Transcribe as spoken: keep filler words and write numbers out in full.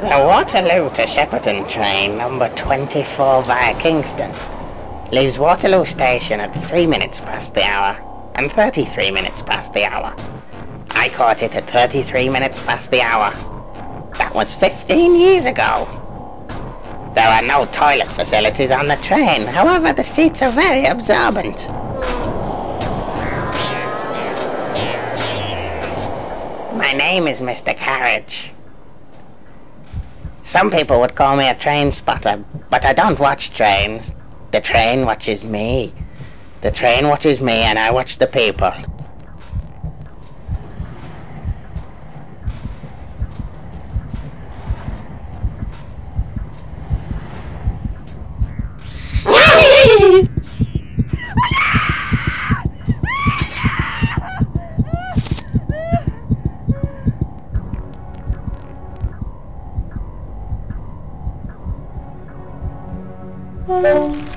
The Waterloo to Shepperton train number twenty-four via Kingston leaves Waterloo station at three minutes past the hour and thirty-three minutes past the hour. I caught it at thirty-three minutes past the hour. That was fifteen years ago. There are no toilet facilities on the train, however the seats are very absorbent. My name is Mister Carriage. Some people would call me a train spotter, but I don't watch trains. The train watches me. The train watches me and I watch the people. Hello.